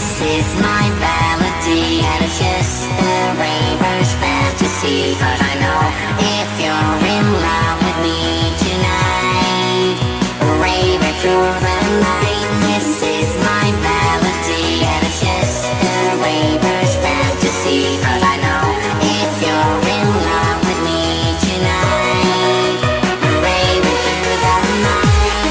is my melody, and it's just a raver's fantasy. But I know if you're in love with me tonight, raving through the night. This is my melody, and it's just a raver's fantasy. But I know if you're in love with me tonight, raving through the night.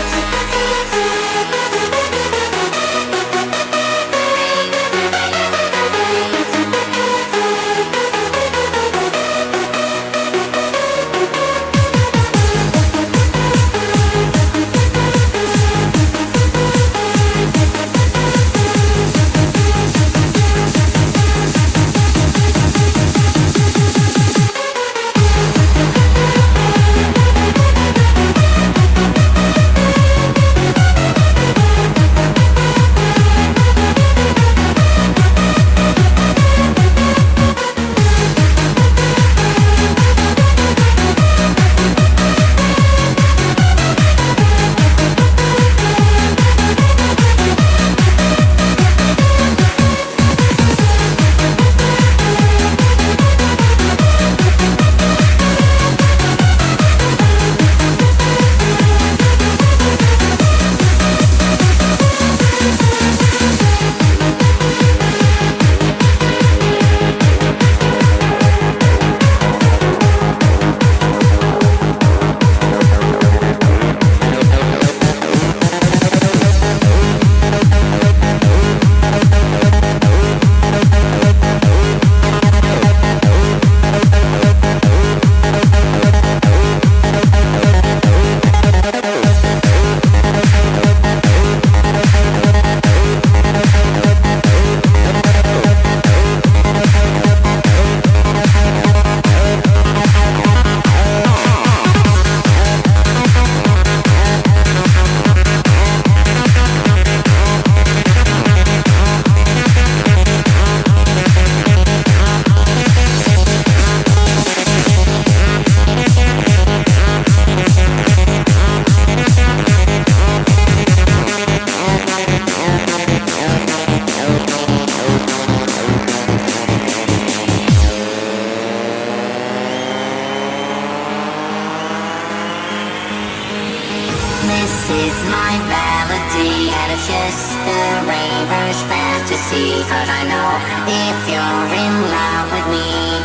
This is my melody, and it's just a raver's fantasy. But I know if you're in love with me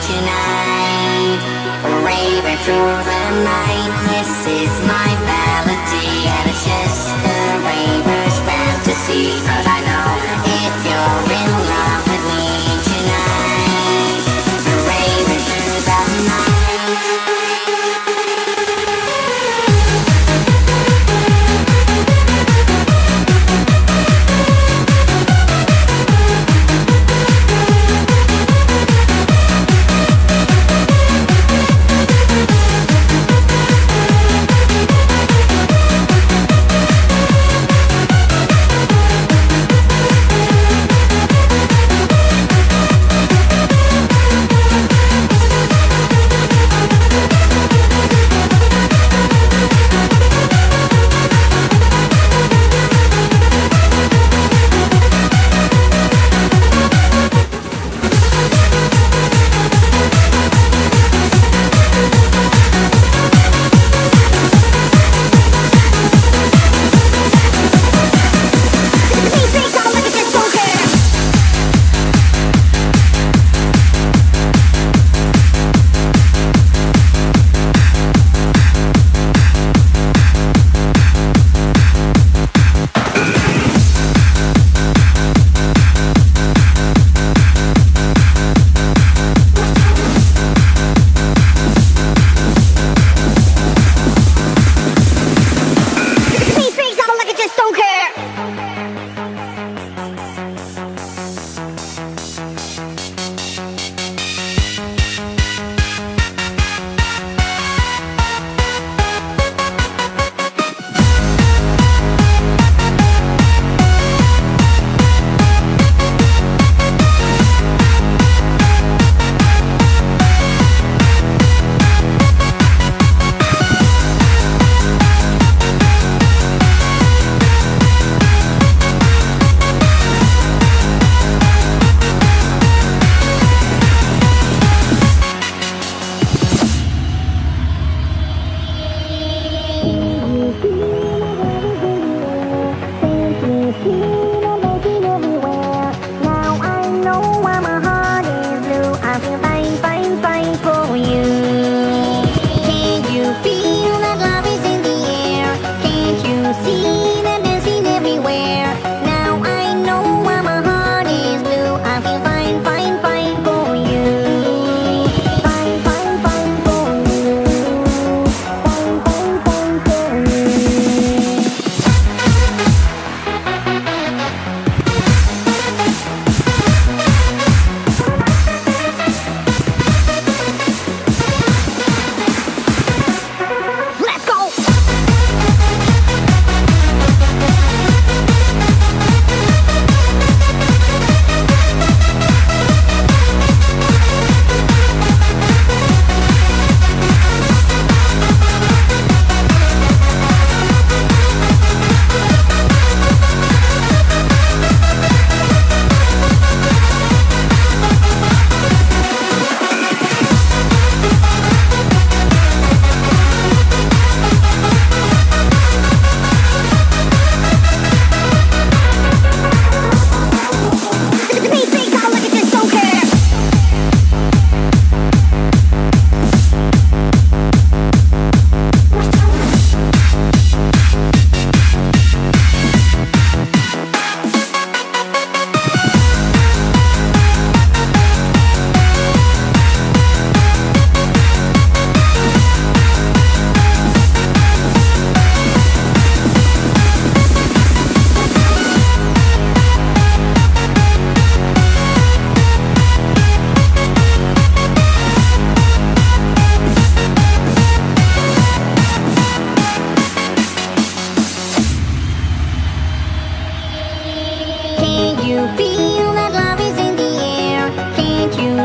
tonight, raving through the night. This is my melody, and it's just a raver's fantasy. But I know if you're in love with me tonight, raving through the night.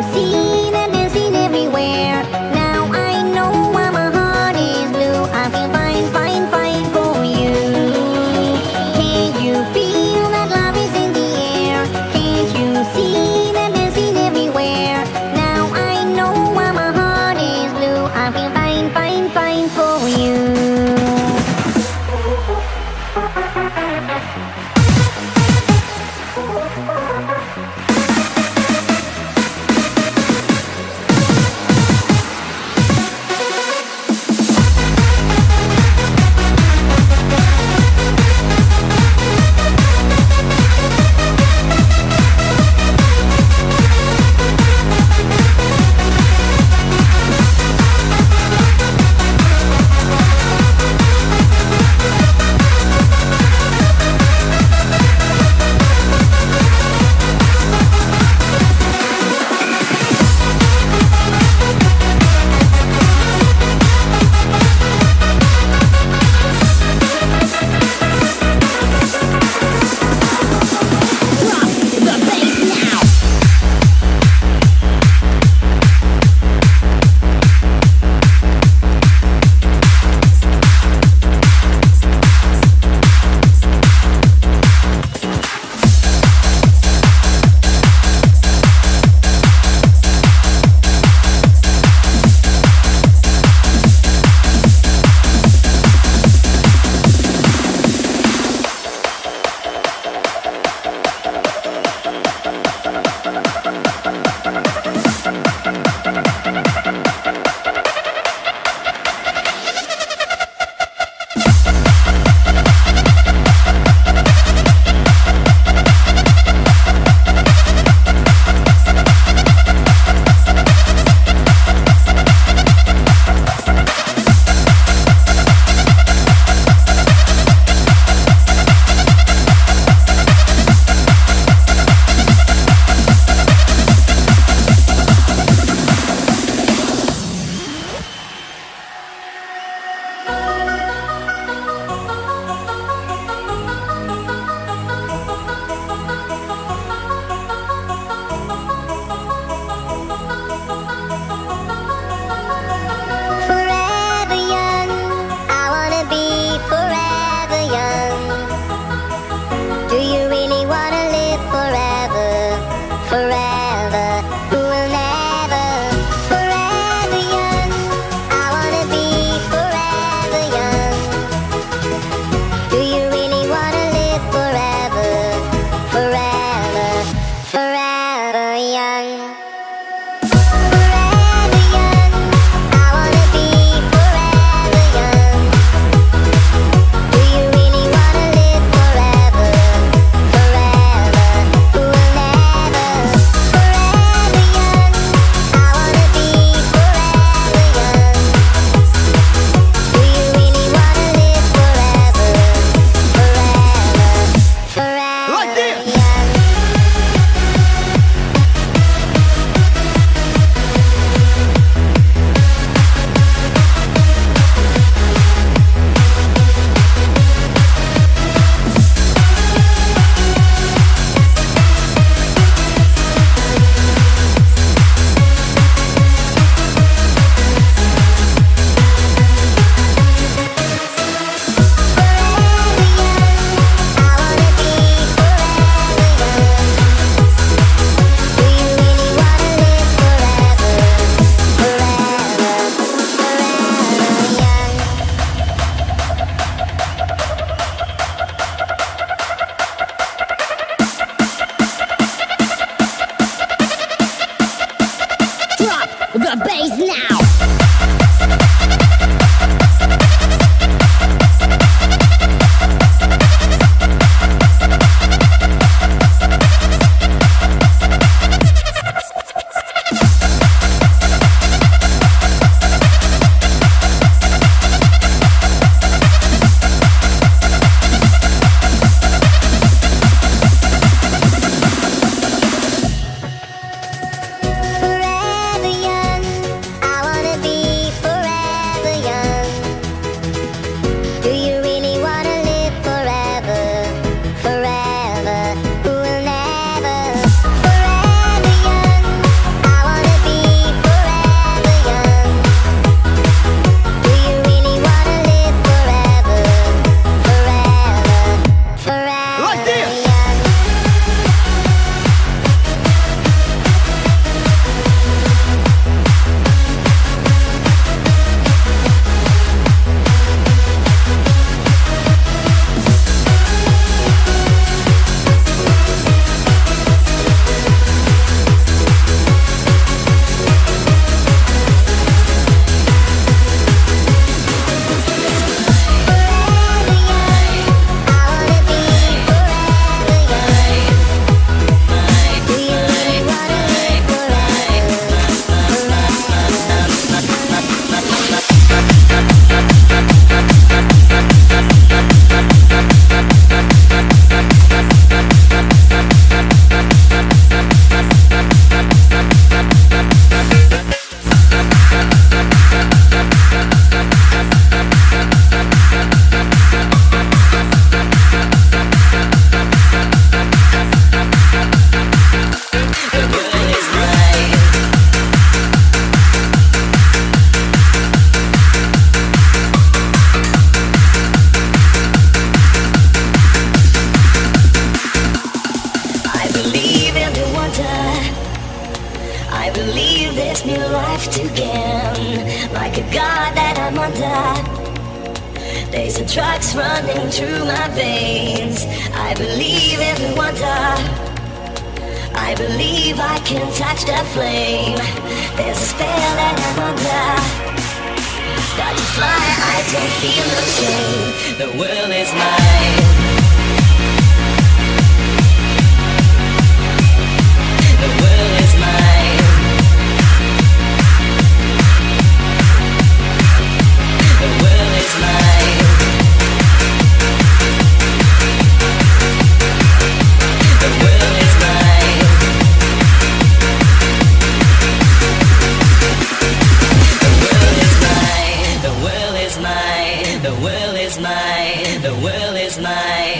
see them dancing everywhere? Now I know why my heart is blue. I feel fine, fine, fine for you. Can't you feel that love is in the air? Can't you see them dancing everywhere? Now I know why my heart is blue. I feel fine, fine, fine for you. I believe this new life to gain, like a god that I'm under. There's a drugs running through my veins. I believe in the wonder. I believe I can touch the flame. There's a spell that I'm under. Got to fly, I don't feel no shame. The world is mine. The world is mine. The world is mine. The world is mine. The world is mine. The world is mine. The world is mine. The world is mine.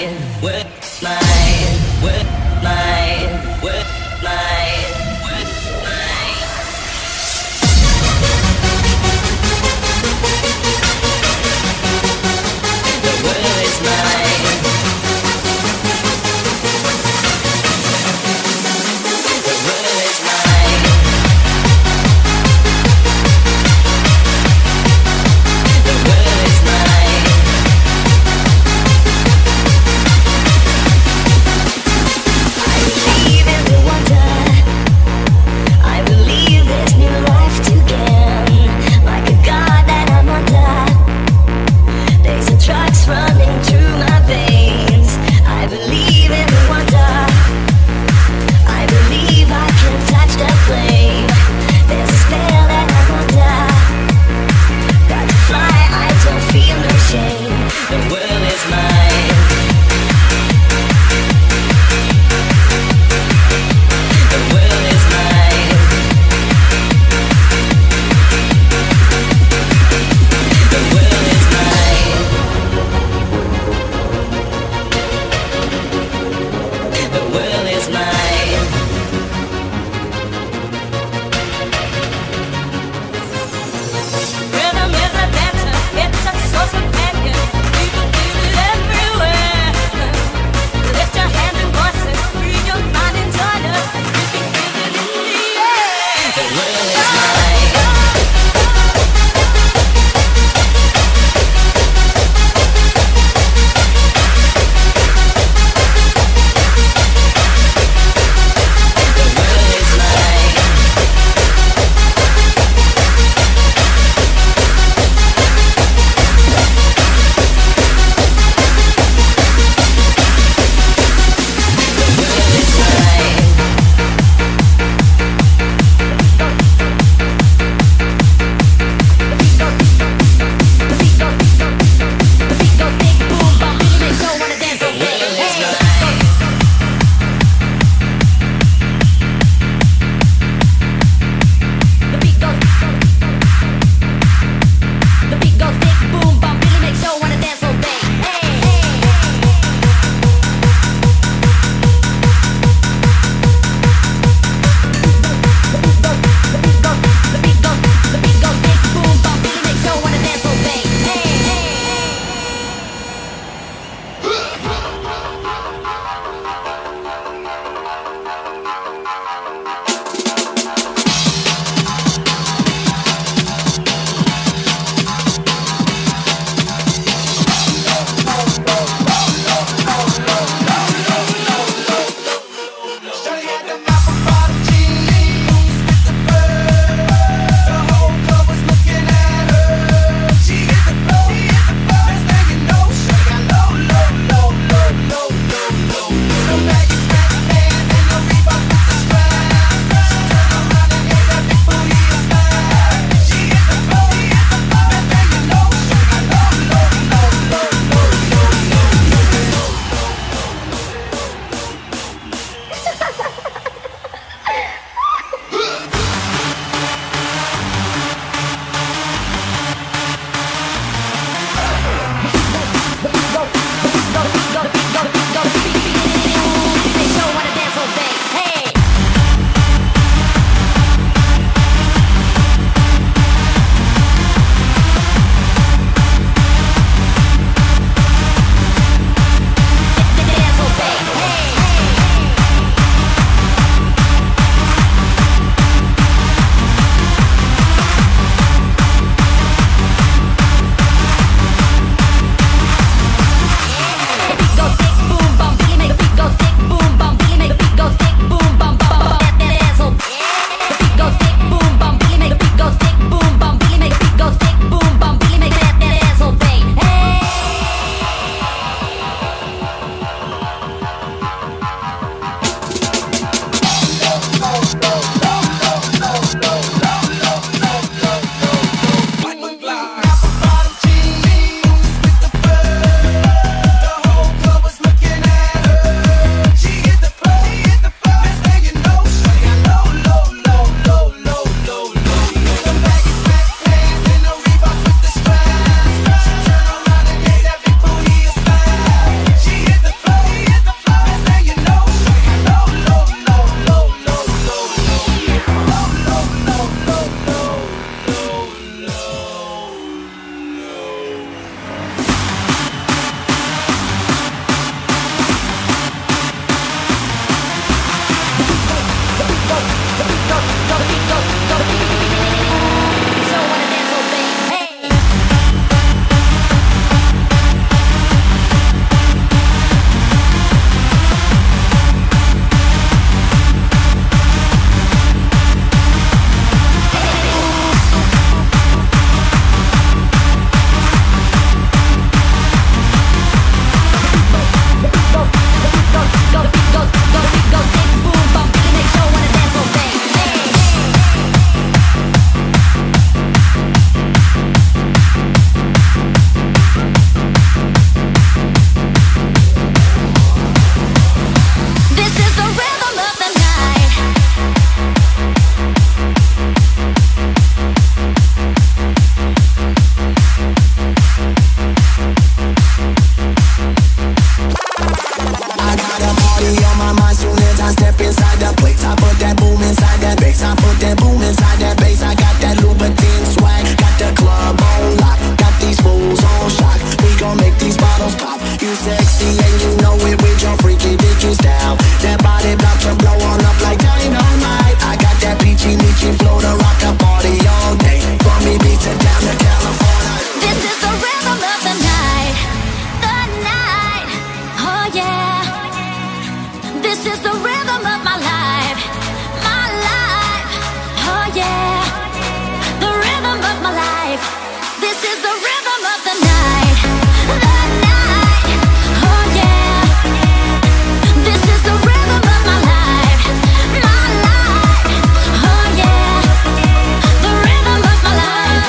rhythm of my life, my life. Oh yeah, the rhythm of my life. This is the rhythm of the night, the night. Oh yeah, this is the rhythm of my life, my life. Oh yeah, the rhythm of my life.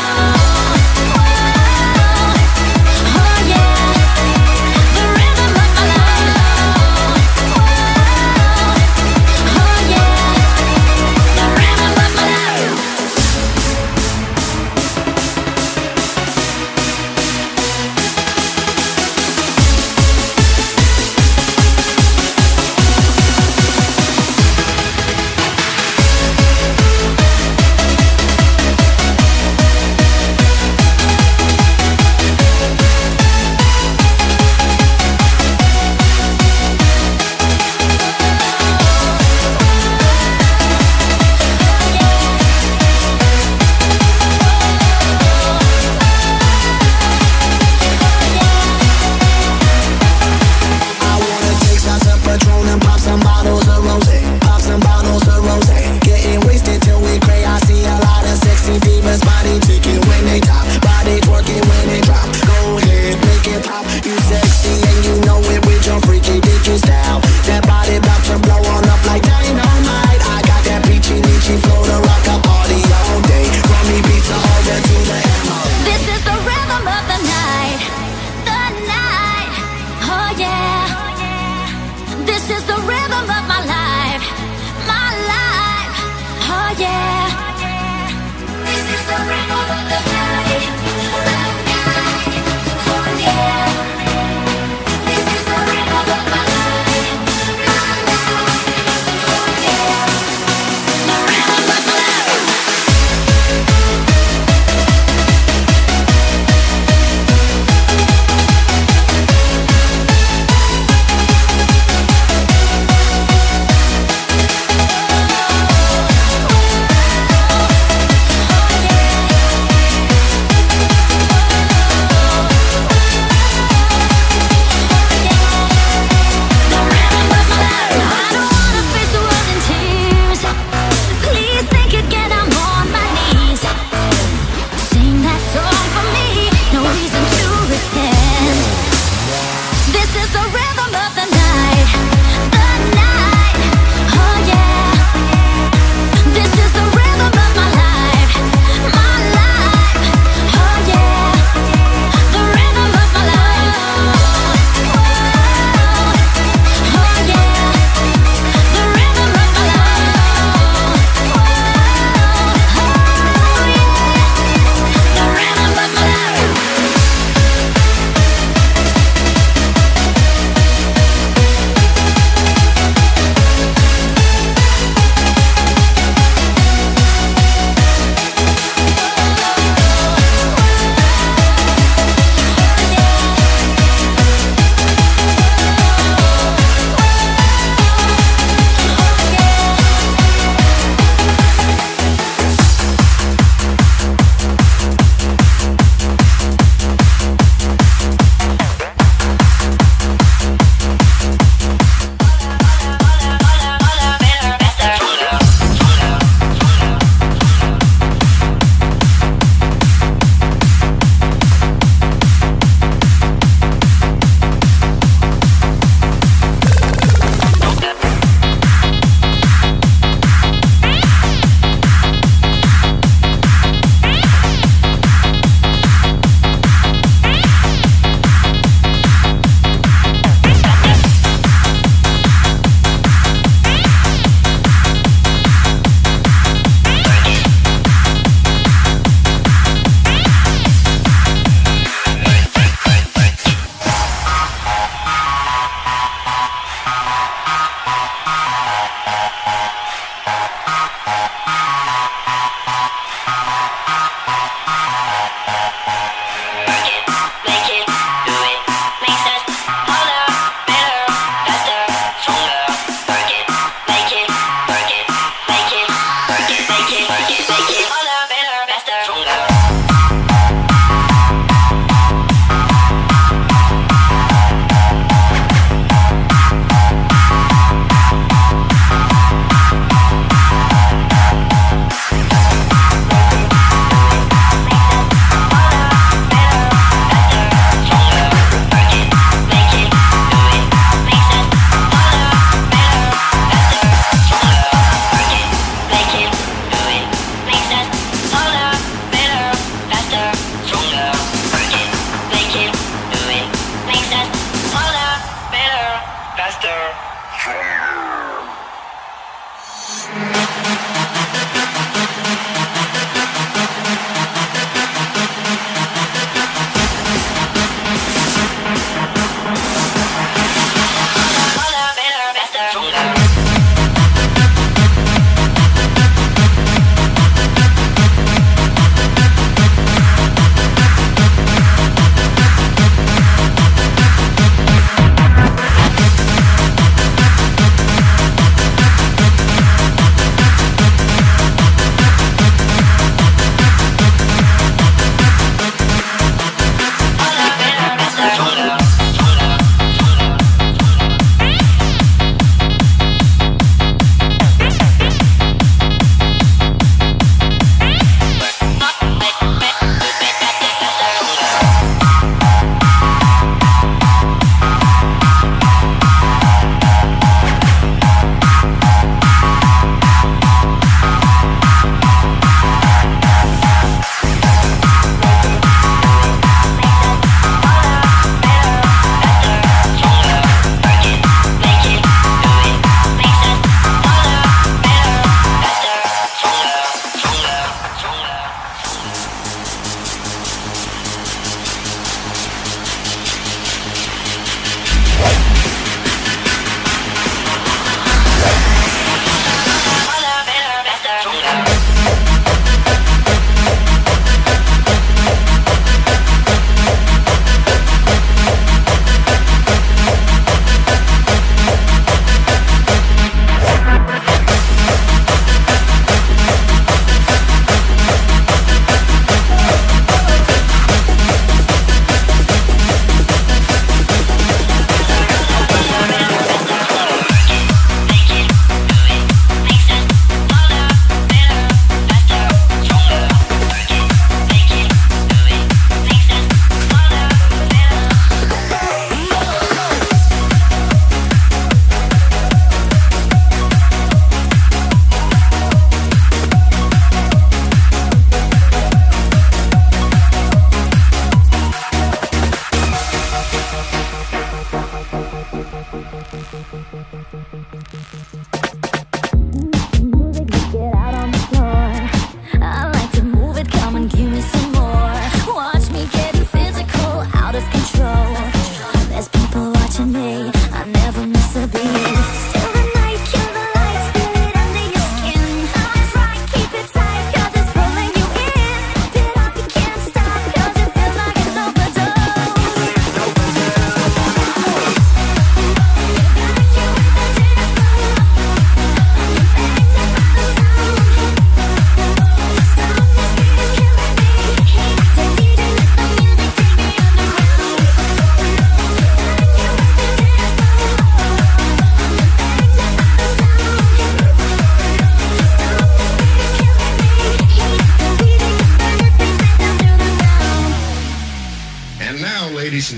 Oh yeah, the rhythm of my life. Oh yeah, the rhythm of my life.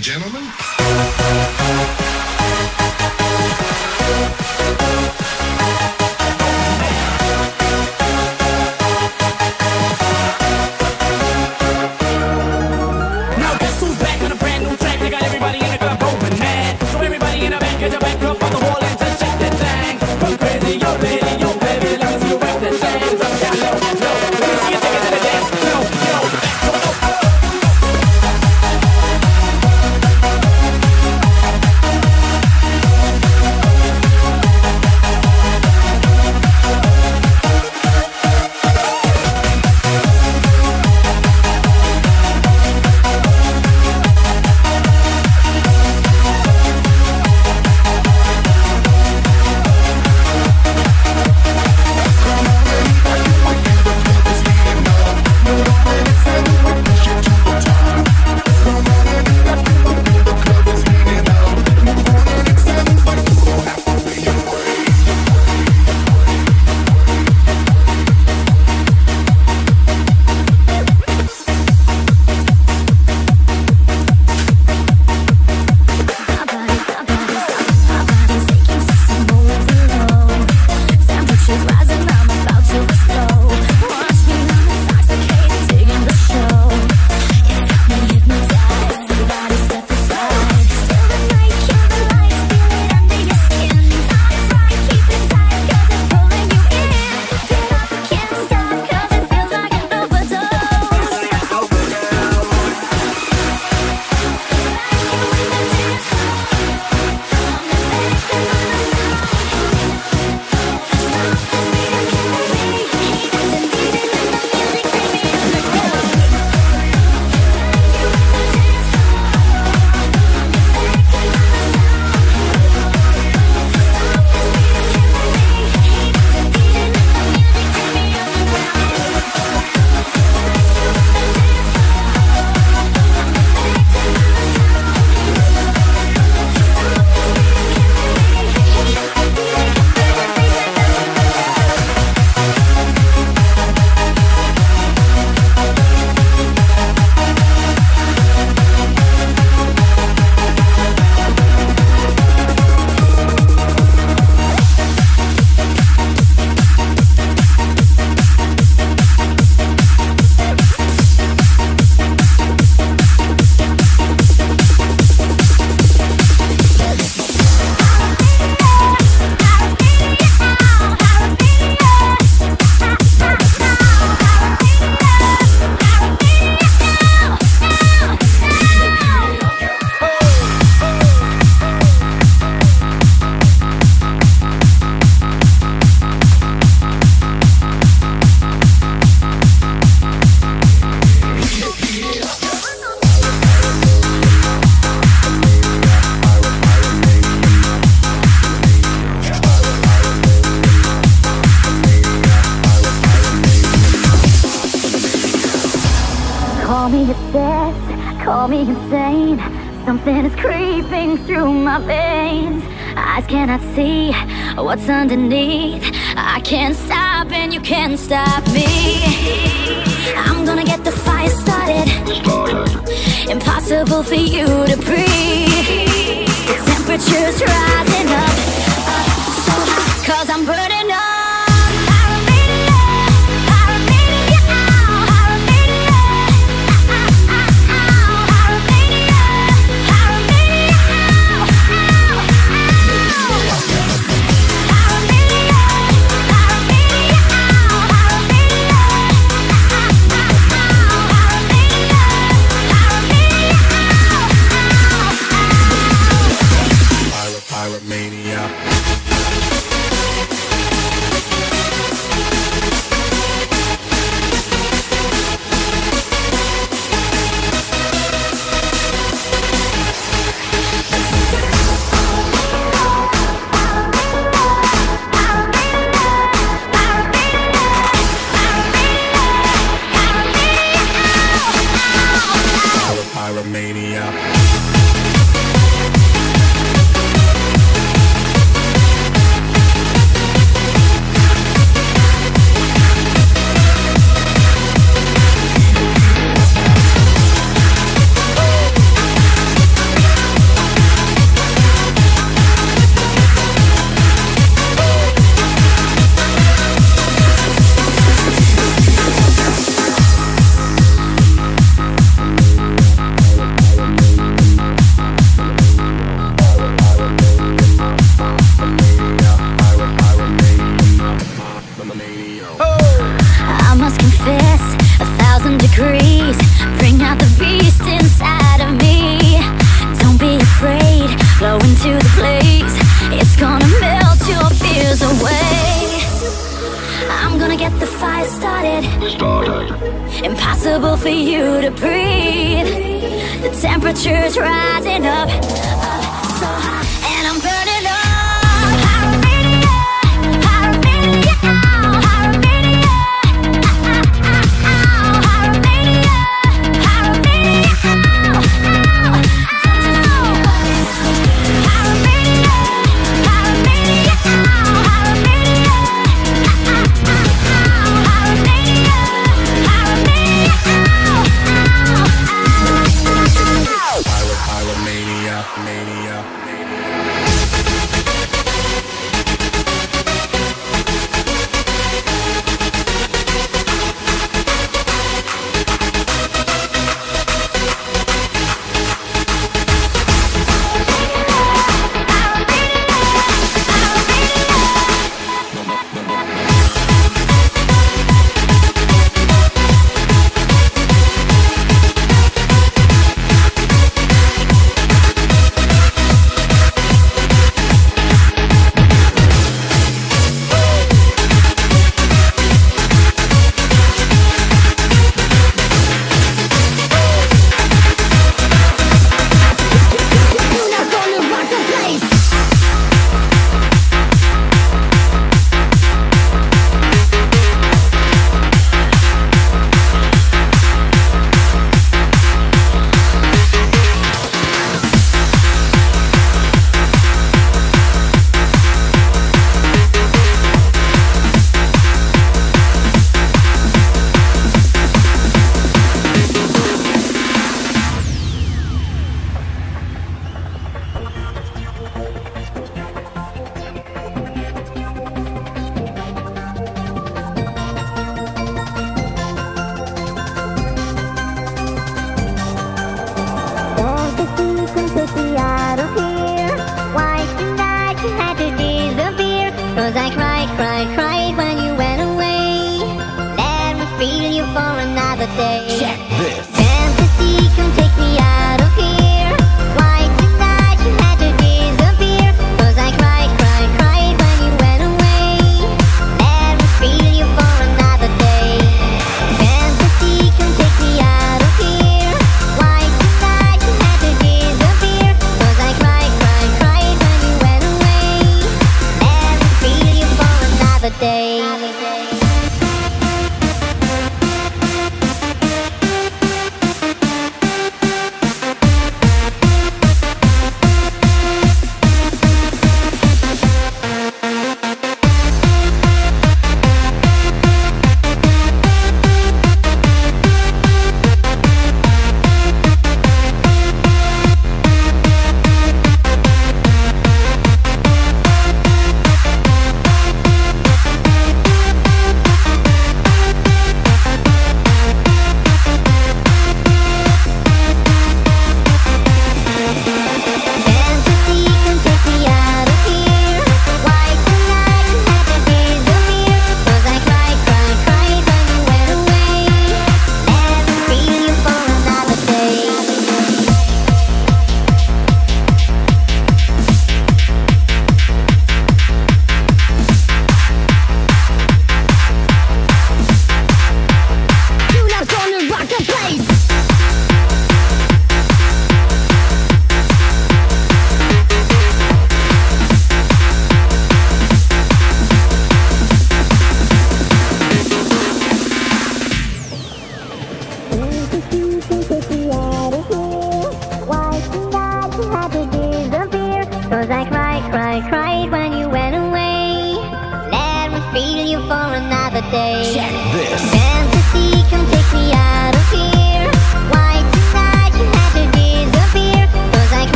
and gentlemen. Now guess who's back on a brand new track? They got everybody in the club going mad. So everybody in the back, get your back up on the wall and just shake that thing. Go crazy, yo lady, yo baby, let me see you wreck that thing. Drop down low, low. Let me see you take it to the dance floor. Yo, back to the Call me obsessed, call me insane. Something is creeping through my veins. Eyes cannot see what's underneath. I can't stop and you can't stop me. I'm gonna get the fire started. Impossible for you to breathe. The temperature's rising up, so hot, 'cause I'm burning up. Pirate mania. decrease. Bring out the beast inside of me. Don't be afraid, blow into the blaze. It's gonna melt your fears away. I'm gonna get the fire started. Impossible for you to breathe. The temperature's rising up, so high, and I'm burning up.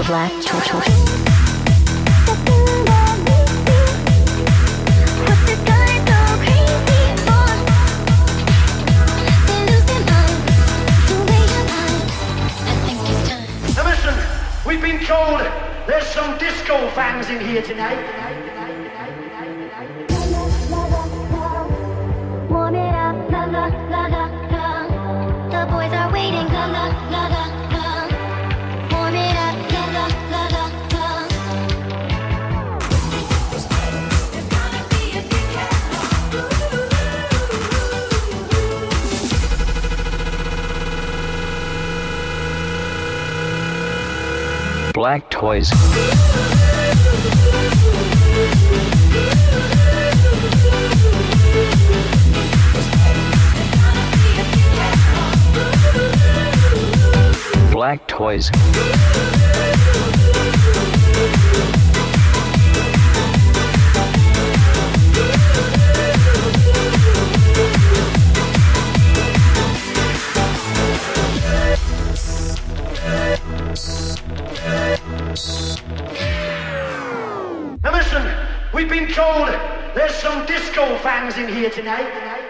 Black choice. We've been told there's some disco fans in here tonight. Warm it up, la la la la la. The boys are waiting, la la la la la. Warm it up, la la la la la. It's gonna be a big Black toys. Black toys. Now listen, we've been told there's some disco fans in here tonight.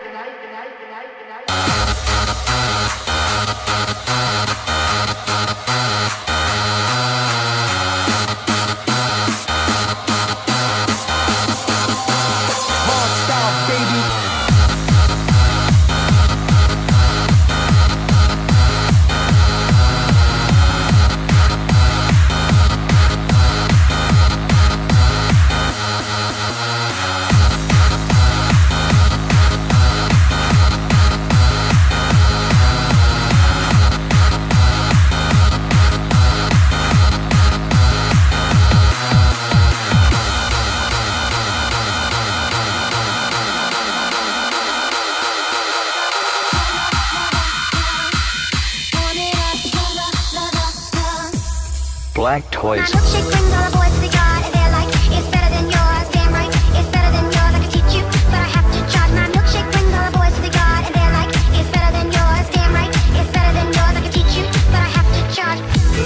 Black toys. My milkshake brings all the boys to the yard, and they're like, it's better than yours, damn right, it's better than yours, I can teach you, but I have to charge. My milkshake brings all the boys to the yard, and they're like, it's better than yours, damn right, it's better than yours, I can teach you, but I have to charge.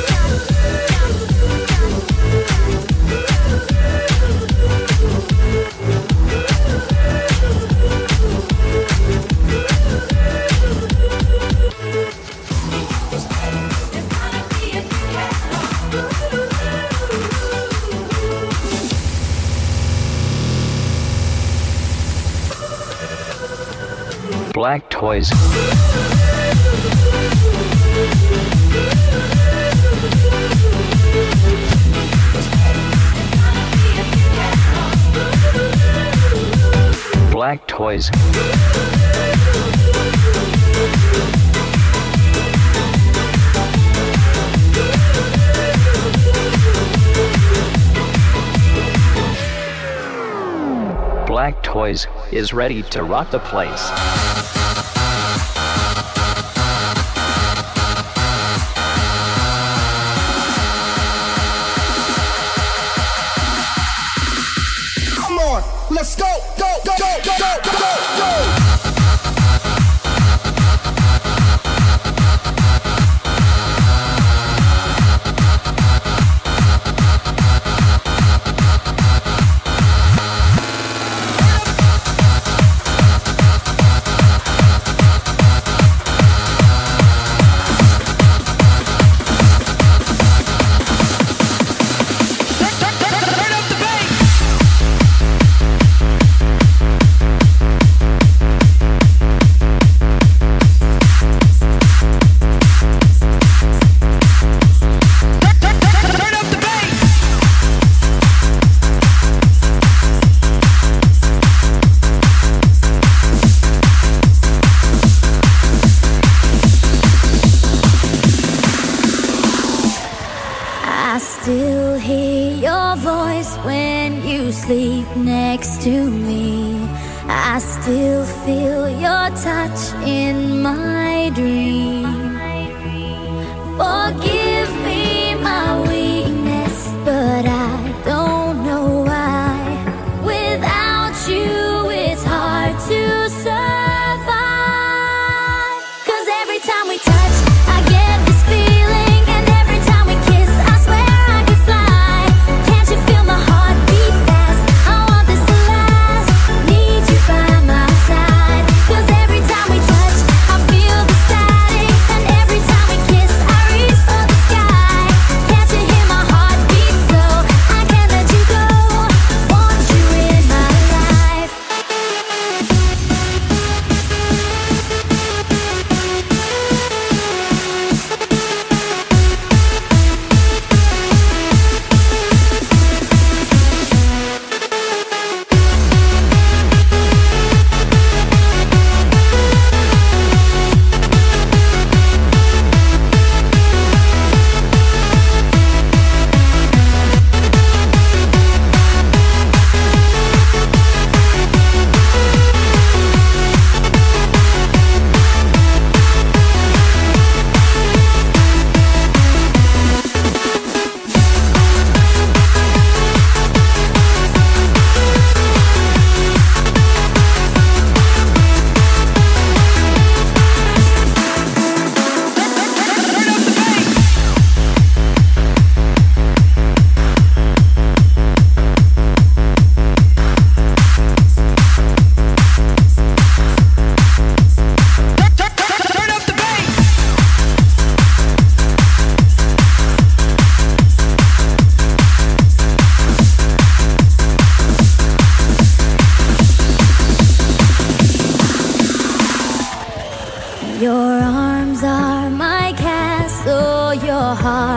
Black toys. Black toys. Black Toys is ready to rock the place. Come on, let's go, go, go, go, go, go, go, go. I still hear your voice when you sleep next to me. I still feel your touch in my dream. Forgive me my weakness, but I don't know why. Without you, it's hard to survive. 'Cause every time we touch, I get this feeling, and every time we kiss, I swear I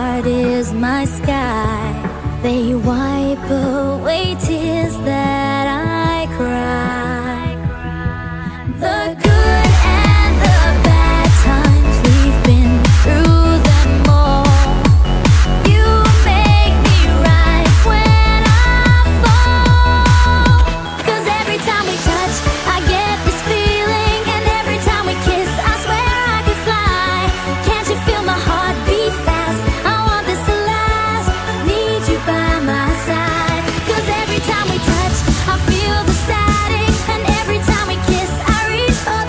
heart is my sky. They wipe away tears that I cry. The good and the bad times, we've been through them all. You make me rise when I fall. 'Cause every time we touch, I get this feeling. And every time we kiss, I swear I could fly. Can't you feel my heart beat fast? I want this to last. Need you by my side. 'Cause every time we touch, I feel the static. And every time we kiss, I reach for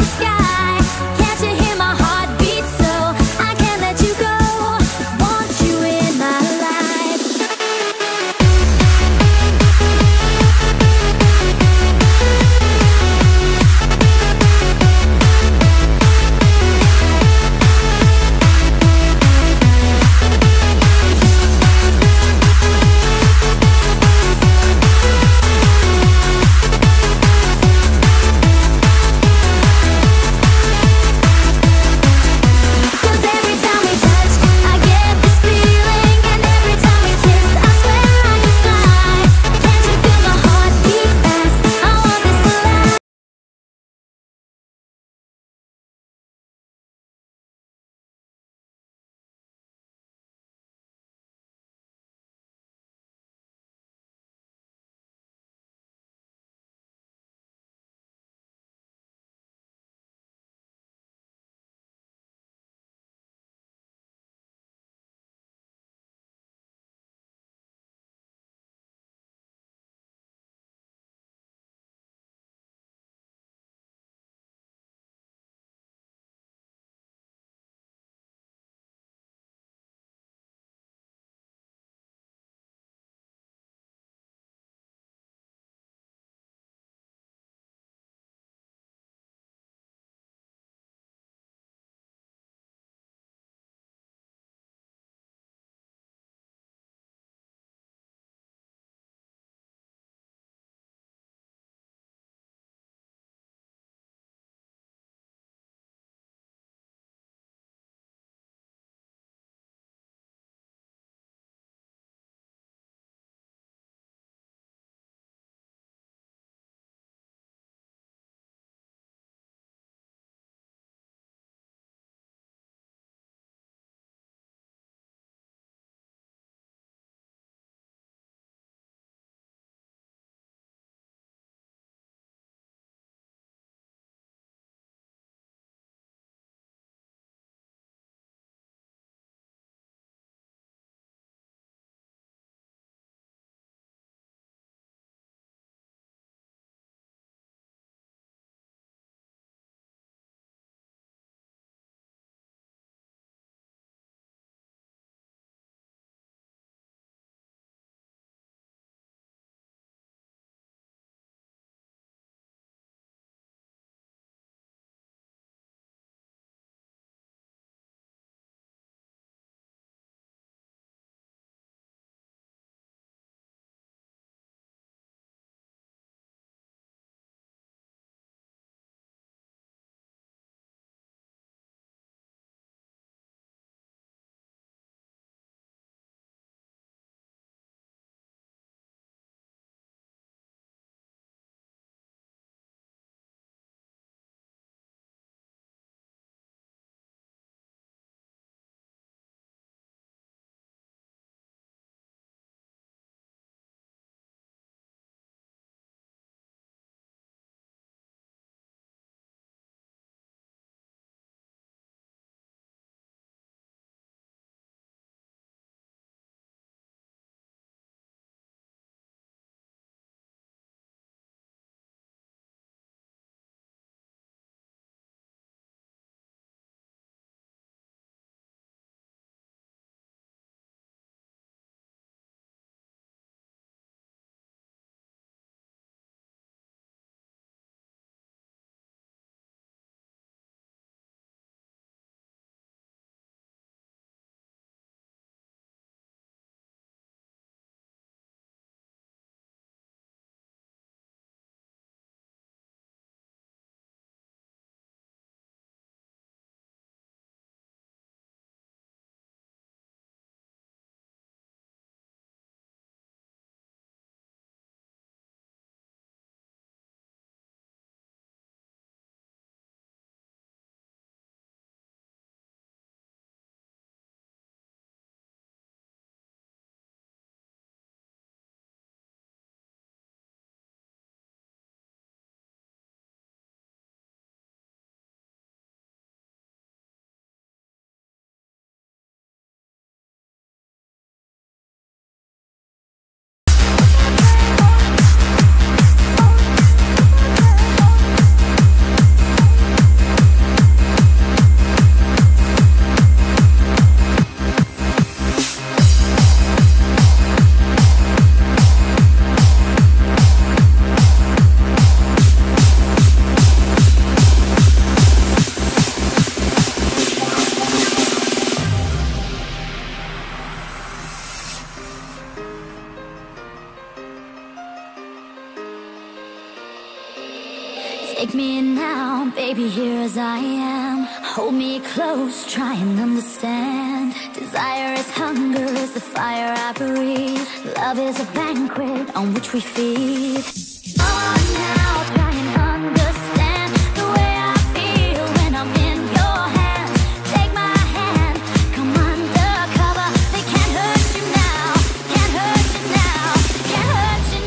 Take me now, baby, here as I am. Hold me close, try and understand. Desire is hunger, is the fire I breathe. Love is a banquet on which we feed. On now, try and understand the way I feel when I'm in your hands. Take my hand, come undercover. They can't hurt you now, can't hurt you now, can't hurt you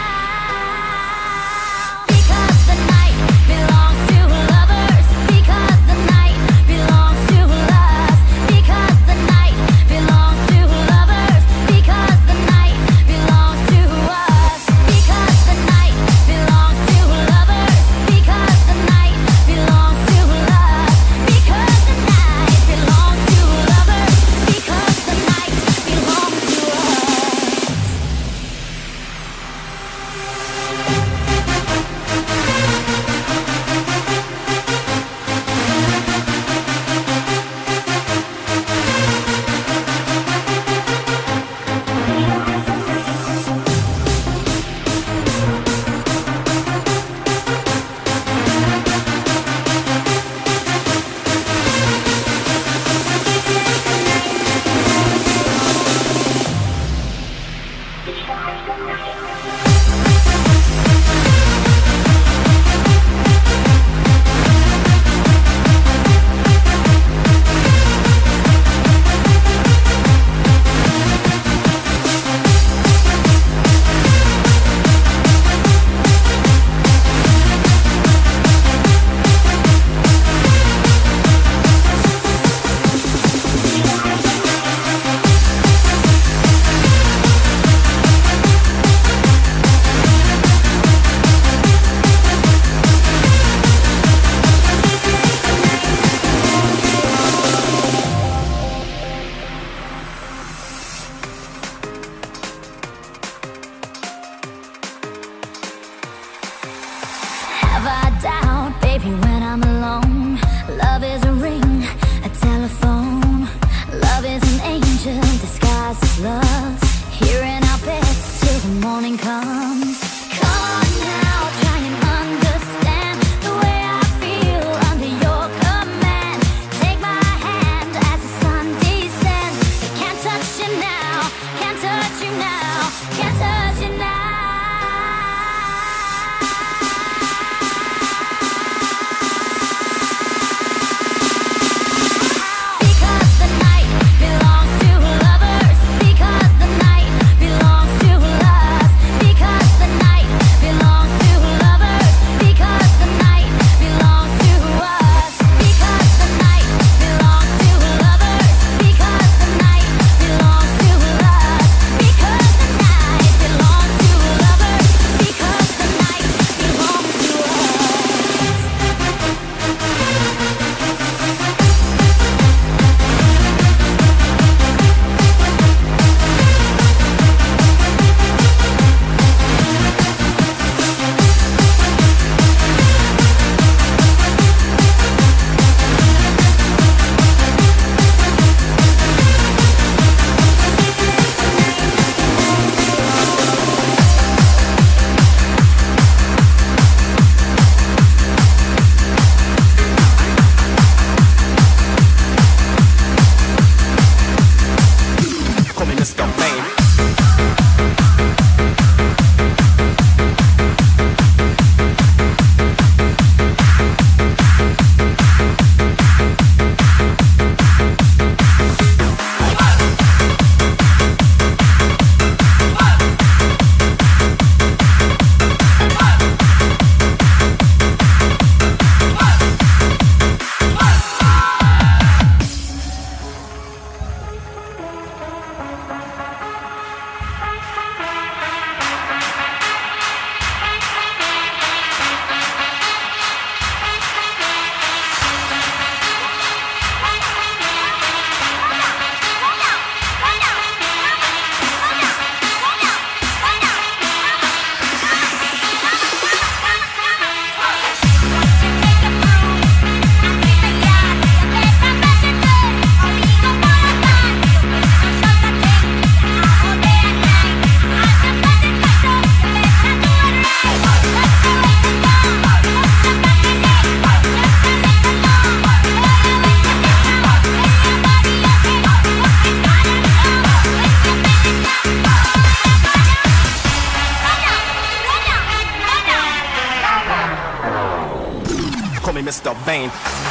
now. Because the night belongs to lovers. Because the night belongs to us. Because the night belongs to lovers. Because the night belongs to us. Because the night train.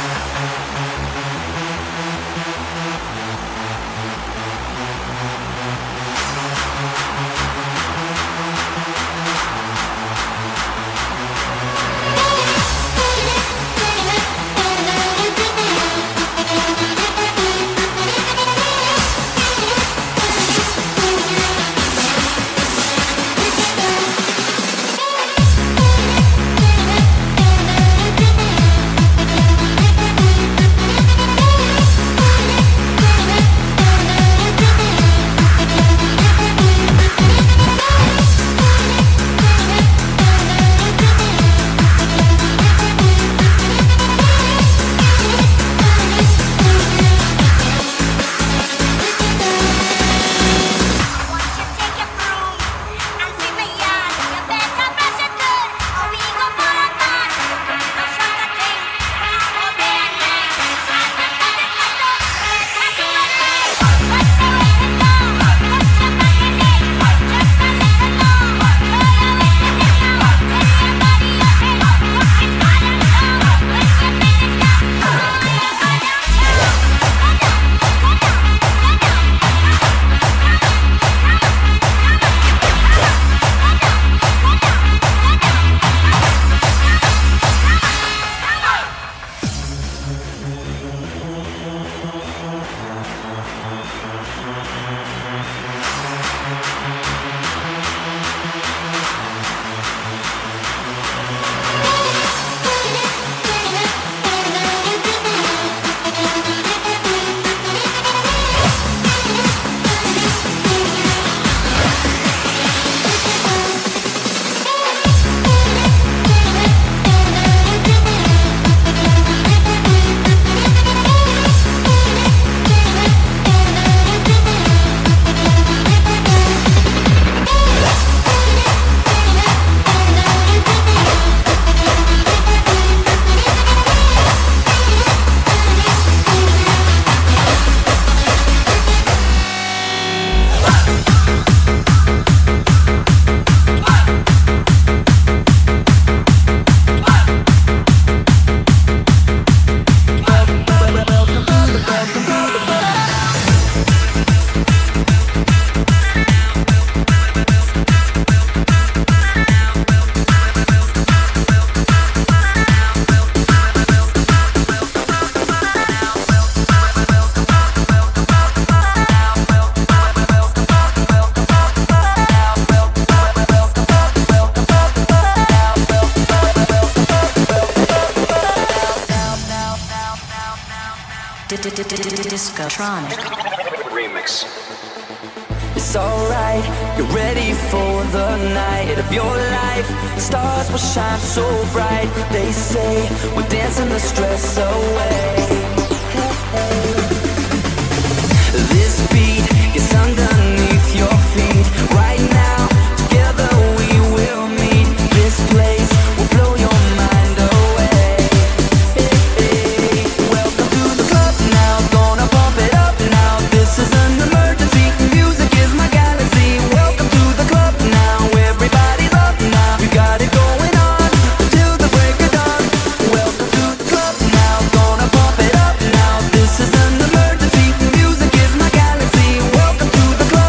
Discotronic Remix. It's alright, you're ready for the night of your life. Stars will shine so bright. They say we're dancing the stress away. This beat is underneath your feet. Right now, together we will meet. This place will blow your mind away. Welcome to the club now, gonna bump it up now. This is an emergency, music is my galaxy. Welcome to the club now, everybody's up now. We got it going on until the break of dawn. Welcome to the club now, gonna bump it up now. This is an emergency, music is my galaxy. Welcome to the club.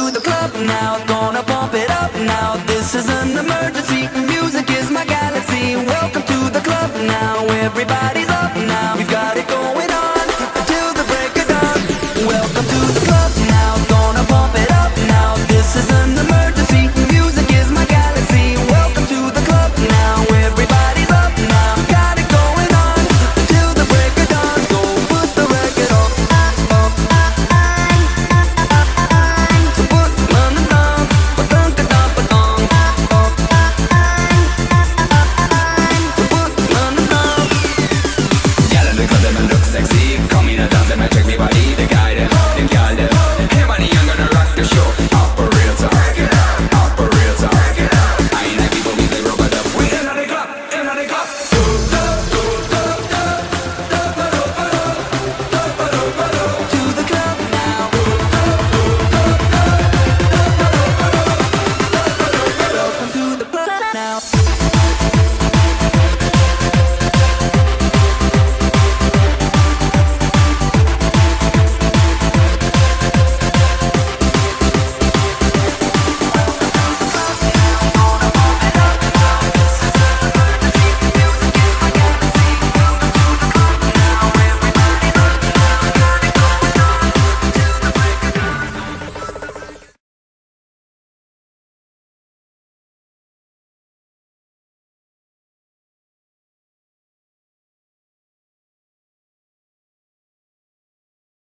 to the club now, gonna pump it up now. This is an emergency, music is my galaxy. Welcome to the club now, everybody's up now. We've got it going on till the break of dawn. Welcome to the club now, gonna pump it up now. This is an emergency, music is my galaxy. Welcome to the club now, everybody's up now. Got it going on till the break of dawn. So put the record on. So put on the thumb, ba-dunk-a-dum, ba-dong. So put on the thumb. Gyal in the club, them look sexy. Come in and dance, them and check me body. The guy, them girl, them. Hey, money, I'm gonna rock the show.